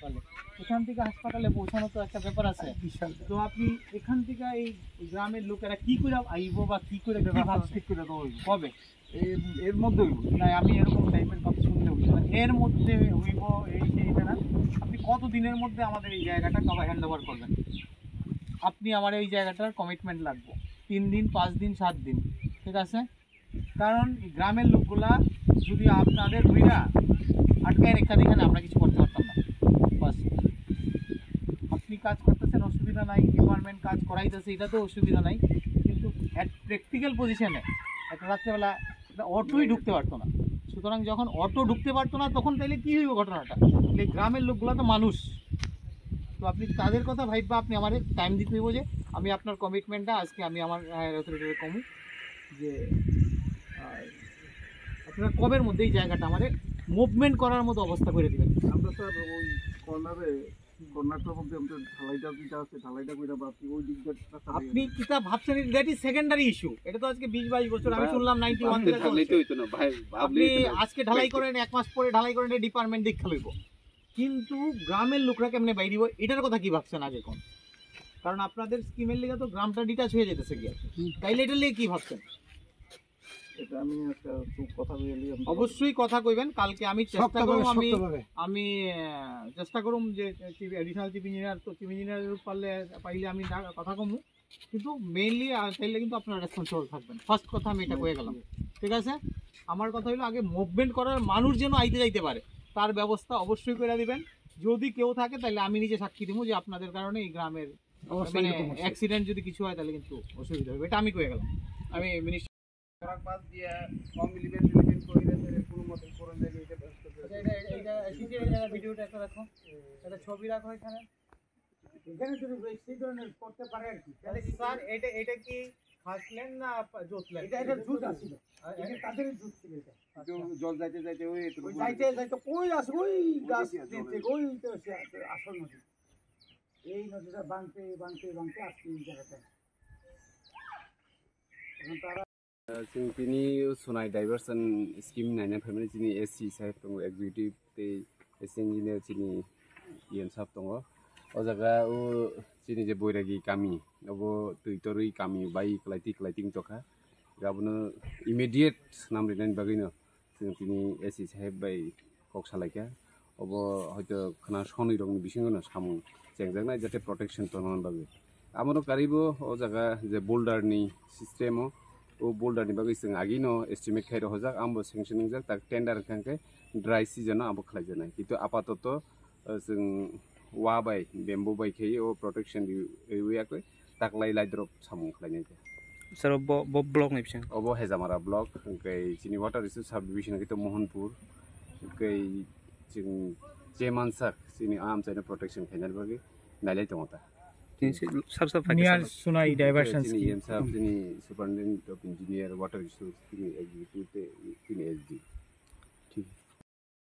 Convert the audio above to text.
এখান থেকে হাসপাতালে পৌঁছানো তো একটা ব্যাপার আছে বিশাল। তো আপনি এখান থেকে এই গ্রামের লোকেরা কি করে আইব বা কি করে ব্যবহার ঠিক করে দেবো কবে এর মধ্যে না? আমি এরকম টাইপের কথা শুনতে হইব না, এর মধ্যে হইব এই সেইটা না। আপনি কত দিনের মধ্যে আমাদের এই জায়গাটা কবে হ্যান্ড ওভার করবেন? আপনি আমার এই জায়গাটার কমিটমেন্ট লাগবে 3 দিন 5 দিন 7 দিন, ঠিক আছে? কারণ গ্রামের লোকগুলা যদি আপনাদের ধইরা আটকায় রেখা দেখেন আমরা কিছু করতে পারতাম না। বাস আপনি কাজ করতেছেন অসুবিধা নাই, ডিপার্টমেন্ট কাজ করাইতেছে এটা তো অসুবিধা নাই, কিন্তু অ্যাট প্র্যাকটিক্যাল পজিশনে একটা রাত্রেবেলা অটোই ঢুকতে পারতো না। সুতরাং যখন অটো ঢুকতে পারতো না তখন তাইলে কী হইব ঘটনাটা? এই গ্রামের লোকগুলো তো মানুষ, তো আপনি তাদের কথা ভাইবা আপনি আমার টাইম দিতে হইব যে আমি আপনার কমিটমেন্টটা আজকে আমি আমার অথরিটিতে কমু যে আপনারা কবের মধ্যে এই জায়গাটা আমাদের মুভমেন্ট করার মতো অবস্থা করে দেবেন। আমরা স্যার ওই কর্নারটার মধ্যে আমাদের ঢালাইটা যেটা আছে ঢালাইটা কইরা বাকি ওই দিকটা আপনি কিতা ভাবছেন দ্যাট ইজ সেকেন্ডারি ইস্যু। এটা তো আজকে 20-22 বছর আমি শুনলাম 91 থেকে ঢালাইতে হইতো না ভাই। আপনি আজকে ঢালাই করেন, 1 মাস পরে ঢালাই করেন, ডিপার্টমেন্ট দেখা লইব, কিন্তু গ্রামের লোকরা কেমনে বাইরে দিব এটার কথা কি ভাবছেন আগে কোন? কারণ আপনাদের স্কিমের লিগে তো গ্রামটা ডিটাচ হয়ে যেতেছে গিয়া, তাইলে এটা লিগে কি ভাবছেন? এটা আমি একটা কথা বলি, অবশ্যই কথা কইবেন কালকে। আমি চেষ্টা করব আমি চেষ্টা করুম যে এডিশনাল চিফ ইঞ্জিনিয়ার তো চিফ ইঞ্জিনিয়ার পাইলে আমি কথা কমু, কিন্তু মেইনলি চাইলে কিন্তু আপনারা রেসপন্সিবল থাকবেন। ফার্স্ট কথা আমি এটা কয়ে গেলাম, ঠিক আছে? আমার কথা হলো আগে মুভমেন্ট করার মানুষ যেন আইতে যাইতে পারে তার ব্যবস্থা অবশ্যই করে দিবেন। যদি কেউ থাকে তাহলে আমি নিজে সাক্ষী দিব যে আপনাদের কারণে এই গ্রামের মানে অ্যাক্সিডেন্ট যদি কিছু হয় তাহলে কিন্তু অসুবিধা হবে। এটা আমি কয়ে গেলাম। আমি মিনিস্টার পাস দিয়া কম ইলিভেন্ট কইরা কোনো মতে করন যে এটা ব্যস্ত করে এইটা ভিডিওটা একটা রাখো, একটা ছবি রাখো এখানে যদি সেই ধরনের করতে পারে আর কি। তাহলে স্যার এটা কি খাসলেন না জোতলেন? এটা জুত আছিল, এটা তাদের জুত ছিল। এটা জল যাইতে যাইতে ওই যাইতে কই আছে ওই গাছ দিতে ওই তো আসল নদী, এই নদীটা বাঁধতে আসছে এই জায়গাটা। এখন তারা जोंनि सुनाय डाइभार्सन स्किम नायना फैमाने जोंनि एससी साहेब दङ, एक्जिकिउटिभ एससी इन्जिनियार जोंनि इएन साहेब दङ। ओ जायगा ओ जोंनि जे बैरागि गामि अब दैतरै गामि बाय क्लाइटिं जखा गाबनो इमिडिएट नाम लिरनायनि बागैनो जों जोंनि एससी साहेब बाय कक सालायखा अब हयতো खोनासंनाय दं बिसिङावनो सामु जेंजांनाय जाहाथे प्रटेक्शन खालामनायनि बागै आमारो गारिबो ओ जायगा जे बोल्डारनि सिस्टेमाव ओ बोल्डारनि बागै जों आगिनो एस्टिमेट खायरो हजाक आंबो सेंसनिं जाक ताक टेन्डार खांखे ड्राई सिजनाव आंबो खालायजानाय, किन्तु आपातत जों वा बाय बेम्बु बायखै ओ प्रटेक्शन एरियाखै ताकलाय लाइड्रप सामु खालायनाय जाय सर ब ब्लक नि बिसिं अब हेजामारा ब्लक ओंकै जोंनि वाटार रिसोर्स सब डिभिजन किन्तु मोहनपुर ओंकै जों जेमानसाक जोंनि आमचाइनो प्रटेक्शन खायनायनि बागै नायलाय दङ ता नियर सुनाय डाइभार्सन जोंनि superintendent of engineer water resource जोंनि एक्जिकिउटिभ जोंनि एसडि